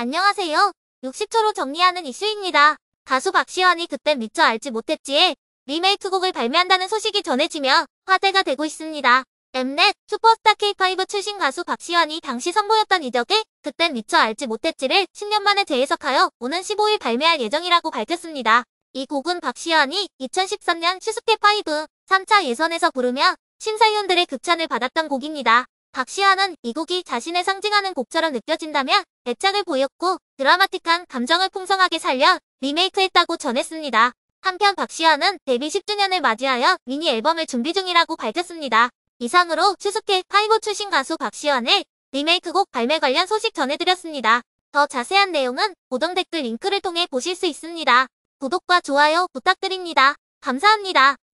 안녕하세요. 60초로 정리하는 이슈입니다. 가수 박시환이 그땐 미처 알지 못했지에 리메이크곡을 발매한다는 소식이 전해지며 화제가 되고 있습니다. 엠넷 슈퍼스타 K5 출신 가수 박시환이 당시 선보였던 이적의 그땐 미처 알지 못했지를 10년 만에 재해석하여 오는 15일 발매할 예정이라고 밝혔습니다. 이 곡은 박시환이 2013년 슈스케5 3차 예선에서 부르며 심사위원들의 극찬을 받았던 곡입니다. 박시환은 이 곡이 자신을 상징하는 곡처럼 느껴진다며 애착을 보였고 드라마틱한 감정을 풍성하게 살려 리메이크했다고 전했습니다. 한편 박시환은 데뷔 10주년을 맞이하여 미니 앨범을 준비 중이라고 밝혔습니다. 이상으로 슈스케5 출신 가수 박시환의 리메이크곡 발매 관련 소식 전해드렸습니다. 더 자세한 내용은 고정 댓글 링크를 통해 보실 수 있습니다. 구독과 좋아요 부탁드립니다. 감사합니다.